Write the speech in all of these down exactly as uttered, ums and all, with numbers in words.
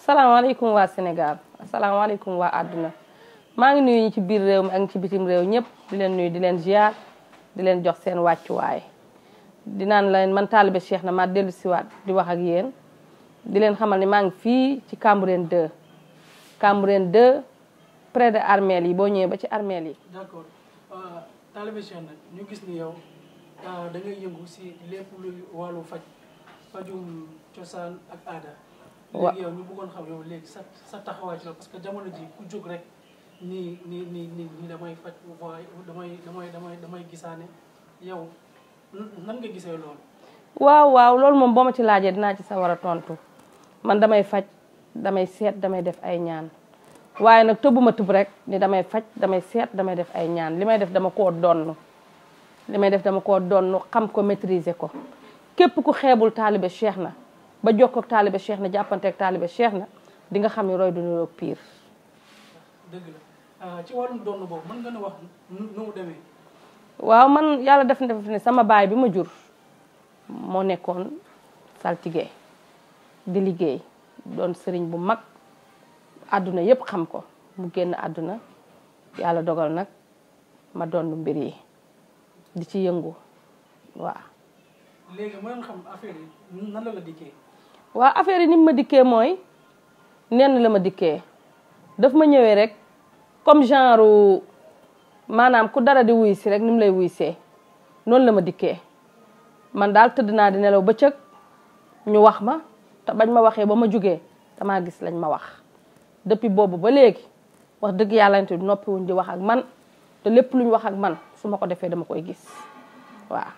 asalaamaaleykum waa Sénégal asalaamaaleykum waa àdduna maa ngi nuyu ñi ci biir réew mi ak ci bitim réew ñëpp di leen nuyu di leen ziar di leen jox seen wàccuwaay di naan leen man taalibe Cheikh na ma dellu siwaat di wax ak yéen di leen xamal ni maa ngi fii ci Cambérène deux Cambérène deux près de armeel yi boo ñëwee ba ci armeel yi. d'accord taalibe Cheikh na ñu gis ni yow da ngay yëngu si lépp lu wàllu faj fajum cosaan ak aada. wa léegi yow ñu bëggoon xam yow léegi sa sa taxawaay ci la parce que jamono ji ku jóg rek nii nii nii nii nii damay faj waaye damay damay damay damay gisaane yow nan nga gisee loolu. waaw waaw loolu moom boo ma ci laajee dinaa ci sa war a tontu man damay faj damay seet damay def ay ñaan waaye nag tëbbuma tëb rek ni damay faj damay seet damay def ay ñaan li may def dama koo donn li may def dama koo donn xam ko maîtriser ko képp ku xeebul taalibe Cheikh na ba jokkoog taalibe Cheikh na jàppanteeg taalibe Cheikh na di nga xam ni roy du niroog pire. dëgg la ci wàllum doon boobu mën nga ne wax nu mu demee. waaw man yàlla def na def ni sama baay bi ma jur moo nekkoon saltige di liggéey doon sëriñ bu mag àdduna yépp xam ko mu génn àdduna yàlla dogal nag ma doon mbir yi di ci yëngu waaw. léegi mën xam affaire yi nan la la dikkee. waaw affaire yi ni ma dikkee mooy nenn la ma dikkee daf ma ñëwee rek comme genre maanaam ku dara di wuy si rek ni mu lay wuy see noonu la ma dikkee man daal tëdd naa di nelaw bëccëg ñu wax ma te bañ ma waxee ba ma jugee damaa gis lañ ma wax depuis boobu ba léegi wax dëgg yàlla nit noppiwuñ di wax ak man te lépp luñ wax ak man su ma ko defee dama koy gis waaw.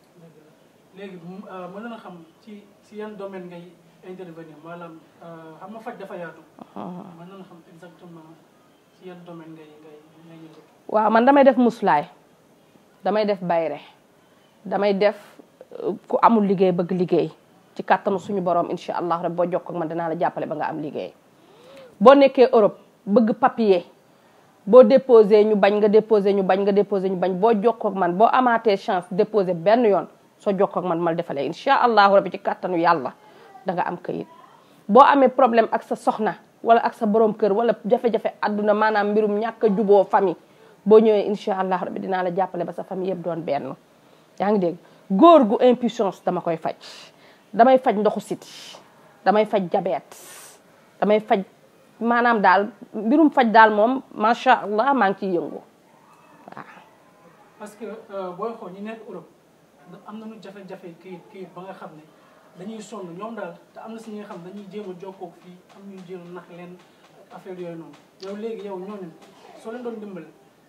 léegi mën na xam ci ci yan domaine ngay intervenir maanaam xam nga faj dafa yaatu. mën na xam exactement ci yan domaine ngay ngay ngay yëngu. waaw man damay def muslaay damay def bayre damay def ku amul liggéey bëgg liggéey ci kàttanu suñu borom incha allah rek boo jokkoo ak man dinaa la jàppale ba nga am liggéey. boo nekkee Europe bëgg papier boo déposé ñu bañ nga déposé ñu bañ nga déposé ñu bañ boo jokkoo ak man boo amaatee chance déposé benn yoon. soo jokkoo ak man mal defalee incha allahu rabi ci kàttanu yàlla da nga am kayit boo amee problème ak sa soxna wala ak sa borom kër wala jafe-jafe àdduna maanaam mbirum ñàkk a juboo famille boo ñëwee incha allahu rabi dinaa la jàppale ba sa famille yëpp doon benn. yaa ngi dégg góor gu impuissance dama koy faj damay faj ndoxu siti damay faj diabète damay faj maanaam daal mbirum faj daal moom macha allah maa ngi ciy yëngu waaw. parce que booy xool ñi nekk Europe. am nañu jafe-jafe kii kii ba nga xam ne dañuy sonn ñoom daal te am na si ñi nga xam dañuy jéem a jokkoo fii am ñuy jéem a nax leen affaire yooyu noonu yow léegi yow ñooñu soo leen doon dimbale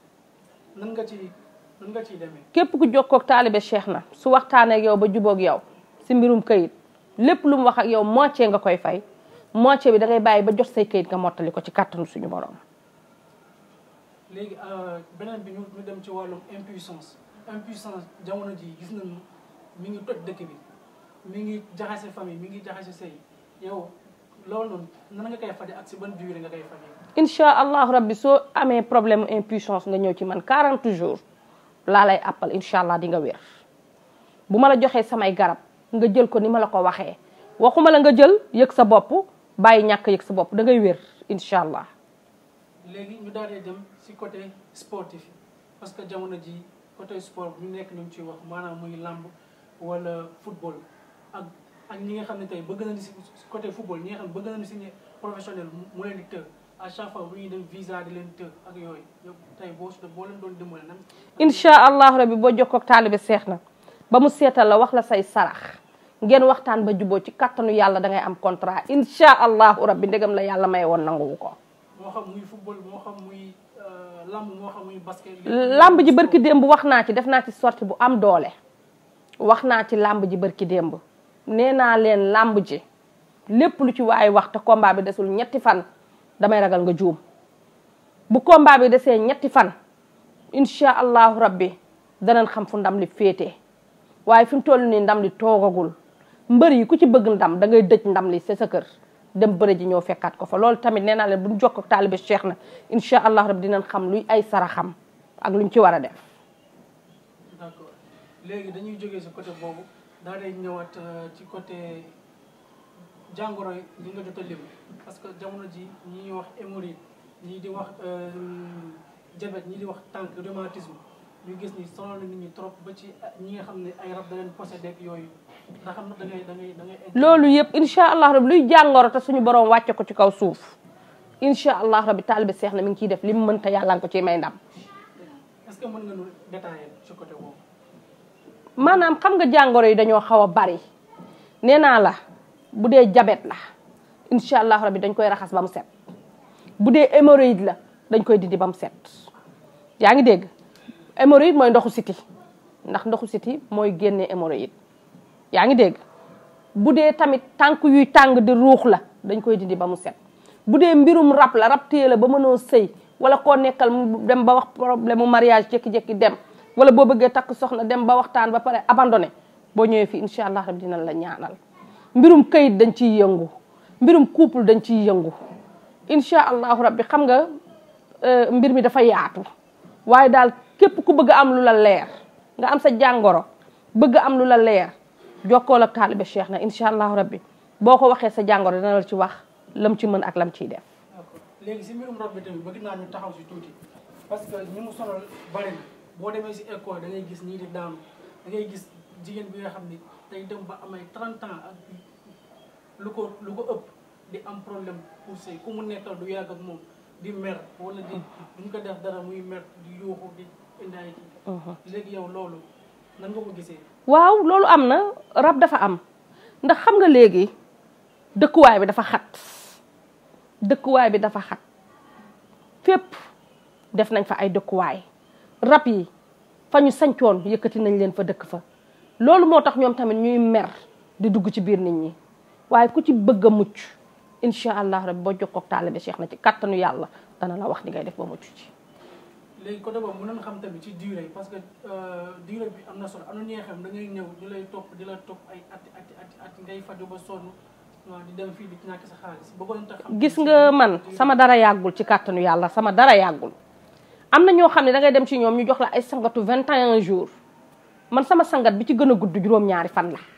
nan nga ci nan nga ciy demee. képp ku jokkoo ak taalibe Cheikh na su waxtaanee ak yow ba jubóog yow si mbirum kayit lépp lu mu wax ak yow moitié nga koy fay moitié bi da ngay bàyyi ba jot say kayit nga mottali ko ci kàttanu suñu borom. léegi beneen bi ñu ñu dem ci wàllum impuissance. impuissance jamono ji gis nañu mi ngi toj dëkk bi mi ngi jaxase famille mi ngi jaxase sëy yow loolu noonu nan nga koy faje ak si ban durée nga koy faje. incha allahu rabbi soo amee problème impuissance nga ñëw ci man quarante jours laa lay appal incha allah di nga wér bu ma la joxee samay garab nga jël ko ni ma la ko waxee waxuma la nga jël yëg sa bopp bàyyi ñàkk yëg sa bopp da ngay wér incha allah. léegi ñu daal di dem si côté sportif parce que jamono ji côté sport ñu nekk ñu ciy wax maanaam muy làmb wala football ak ak ñi nga xam ne tey bëgg nañu si côté football ñi nga xam ne bëgg nañu signé professionnel mu leen di të à chaque fois bu ñuy dem visa di leen të ak yooyu yow tey boo boo leen doon dimbale nan. incha allahu rabi boo jokkoo ak taalibe Cheikh na ba mu seetal la wax la say sarax ngeen waxtaan ba juboo ci kattanu yàlla da ngay am contrat incha allahu rabi ndegam la yàlla may woon nanguwu ko. moo xam muy football moo xam muy. lamb moo xam muy basket. lamb ji barki démb wax naa ci def naa ci sortie bu am doole wax naa ci lamb ji barki démb nee naa leen lamb ji lépp lu ci waay wax te combat bi desul ñetti fan damay ragal nga juum bu combat bi desee ñetti fan incha allahu rabbi danañ xam fu ndam li féete waaye fi mu toll nii ndam li toogagul mbër yi ku ci bëgg ndam da ngay dëj ndam li c'est sa kër. dem bëre ji ñëw fekkaat ko fa loolu tamit nee naa leen bu ñu jokkoo ak taalibe Cheikh na incha allah rabbi dinañ xam luy ay saraxam ak luñ ci war a def. d'accord léegi dañuy jógee si côté boobu daal di ñëwaat ci côté jàngoro yi nga jot a lim parce que jamono ji ñi wax hémorroïde ñii di wax diabète ñii di wax tànk rhumatisme ñu gis ni sonal na nit ñi trop ba ci ñi nga xam ne ay rab da leen possédé ak yooyu ndax xam na da ngay da ngay da ngay. loolu yëpp incha allah rabi luy jàngoro te suñu borom wàcce ko ci kaw suuf incha allah rabi taalibe seex na mi ngi ciy def li mu mënta yàlla nga ko ciy may ndam. est-ce que mën nga ñu détailler ci côté boobu. maanaam xam nga jàngoro yi dañoo xaw a bari nee naa la bu dee diabète la incha allah rabi dañ koy raxas ba mu set bu dee hémorroïde la dañ koy dindi ba mu set yaa ngi dégg. hémorroïde mooy ndoxu siti ndax ndoxu siti mooy génne hémorroïde yaa ngi dégg bu dee tamit tànk yuy tàng di ruux la dañ koy dindi ba mu set bu dee mbirum rab la rab téye la ba mënoo sëy wala koo nekkal mu dem ba wax problème mu mariage jékki-jékki dem wala boo bëggee takk soxna dem ba waxtaan ba pare abandonné boo ñëwee fii incha allah rabbi dinañ la ñaanal mbirum kayit dañ ciy yëngu mbirum couple dañ ciy yëngu incha allahu rabbi xam nga mbir mi dafa yaatu waaye daal képp ku bëgg am lu la leer nga am sa jàngoro bëgg am lu la leer jokkool ak taalibe Cheikh na incha allahu rabbi boo ko waxee sa jàngoro dana la ci wax lam ci mën ak lam ciy def. d'accord léegi si mbirum rab bi tamit bëgg naa ñu taxaw si tuuti parce que ñi mu sonal bari na boo demee si école da ngay gis ñii di daanu da ngay gis jigéen bi nga xam ni day dem ba amay trente ans ak lu ko lu ko ëpp di am problème pour sëy ku mu nekkal du yàgg ak moom di mer wala di duñ ko def dara muy mer di yuuxu di indi ay kii. léegi yow loolu nan nga ko gisee. waaw loolu am na rab dafa am ndax xam nga léegi dëkkuwaay bi dafa xat dëkkuwaay bi dafa xat fépp def nañ fa ay dëkkuwaay rab yi fa ñu sancoon yëkkati nañ leen fa dëkk fa loolu moo tax ñoom tamit ñuy mer di dugg ci biir nit ñi waaye ku ci bëgg a mucc incha allah rabbi boo jokkoo ak taalibe Cheikh na ci kattanu yàlla dana la wax ni ngay def ba mucc ci. léegi côté boobu mën nañu xam tamit ci durée parce que durée bi am na solo am na ñi nga xam da ngay ñëw ñu lay topp di la topp ay ati ati ati ati ngay faju ba sonn waaw di dem fii di ñàkk sa xaalis bëggoon tax xam. gis nga man sama dara yàggul ci kattanu yàlla sama dara yàggul am na ñoo xam ne da ngay dem ci ñoom ñu jox la ay sangatu vingt et un jours man sama sangat bi ci gën a gudd juróom-ñaari fan la.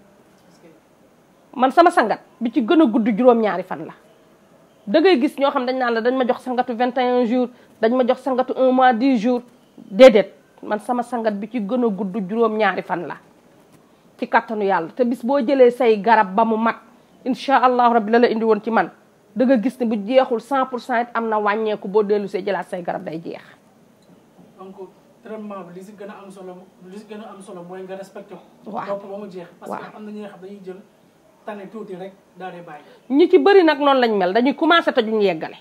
man sama sangat bi ci gën a gudd juróom-ñaari fan la da ngay gis ñoo xam dañ naan la dañ ma jox sangatu vingt et un jours dañ ma jox sangatu un mois dix jours déedéet man sama sangat bi ci gën a gudd juróom-ñaari fan la ci kattanu yàlla te bis boo jëlee say garab ba mu mat incha allahu rabbi la la indi woon ci man da nga gis ne bu jeexul cent pour cent it am na wàññeeku boo dellu see jëlaat say garab day jeex. donc traitement bi li si gën a am solo li si gën a am solo mooy nga respecté ko. waaw topp ba mu jeex. parce que am na ñi nga xam dañuy jël tane tuuti rek daal di bàyyi. ñi ci bëri nag noonu lañ mel dañuy commencé te duñ yeggale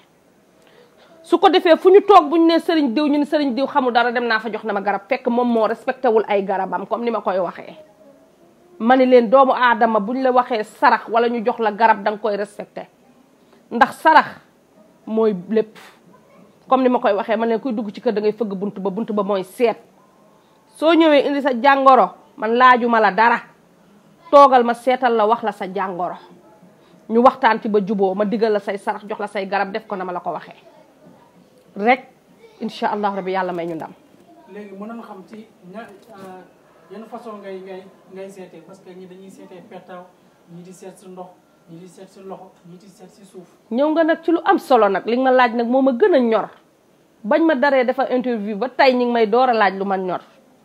su ko defee fu ñu toog bu ñu nee sëriñ diw ñu ne sëriñ diw xamul dara dem naa fa jox na ma garab fekk moom moo respecté wul ay garabam comme ni ma koy waxee. ma ni leen doomu aadama buñ la waxee sarax wala ñu jox la garab da nga koy respecté ndax sarax mooy lépp comme ni ma koy waxee man leen kuy dugg ci kër da ngay fëgg bunt ba bunt ba mooy seet soo ñëwee indi sa jàngoro man laajuma la dara toogal ma seetal la wax la sa jàngoro ñu waxtaan ci ba juboo ma digal la say sarax jox la say garab def ko na ma la ko waxee rek incha allah rabbi yàlla may ñu ndam. léegi mën nañu xam ci ña yenn façon ngay ngay ngay seetee parce que ñi dañuy seetee pettaaw ñi di seet si ndox ñi di seet si loxo ñi di seet si suuf. ñëw nga nag ci lu am solo nag li nga ma laaj nag moo ma gën a ñor bañ ma daree dafa interview ba tey ñi ngi may door a laaj lu ma ñor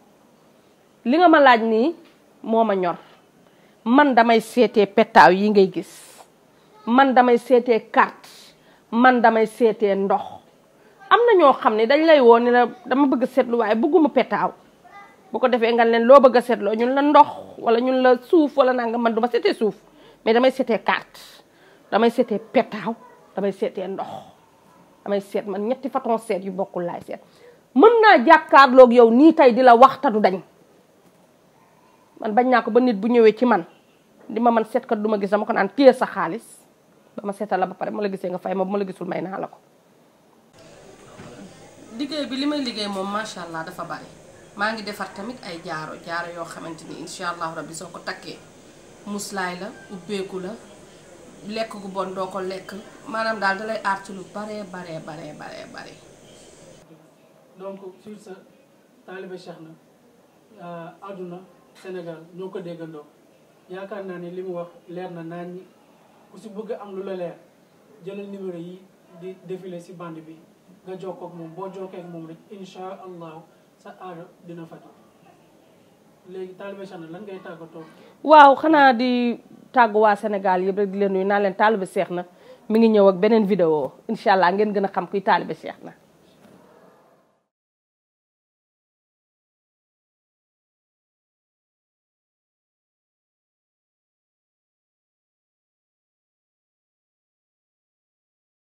li nga ma laaj nii moo ma ñor man damay seetee pettaaw yi ngay gis man damay seetee carte man damay seetee ndox am na ñoo xam ne dañ lay woo ni la dama bëgg a seetlu waaye bëgguma pettaaw bu ko defee nga leen loo bëgg a seetloo ñun la ndox wala ñun la suuf wala nanga man duma seetee suuf mais damay seetee carte damay seetee pettaaw damay seetee ndox damay seet man ñetti façon seet yu bokkul laay seet mën naa jàkkaarloog yow nii tey di la waxtadu dañ man bañ naa ko ba nit bu ñëwee ci man di ma man seetkat du ma gis dama ko naan téye sa xaalis ba ma seetal la ba pare ma la gisee nga fay ma bu ma la gisul may naa la ko. liggéey bi li may liggéey moom macha allah dafa bari maa ngi defar tamit ay jaaro jaaro yoo xamante ni incha allahu rabbi soo ko takkee muslaay la ubbeeku la lekk gu bon doo ko lekk maanaam daal dalay aar ci lu baree baree baree baree bare. donc sur ce taalibe Cheikh na àdduna Sénégal ñoo ko déggandoo yaakaar naa ni li mu wax leer na naan ñi ku si bëgg am lu la leer jëlal numéro yi di défilé si bande bi nga jokkoo ak moom boo jokkee ak moom rek incha allahu sa aajo dina faju léegi Talibé Cheikh na lan ngay tàggatoo. waaw xanaa di tàggu waa Sénégal yëpp rek di leen nuyu naa leen Talibé Cheikh na mi ngi ñëw ak beneen vidéo incha allah ngeen gën a xam kuy Talibé Cheikh na.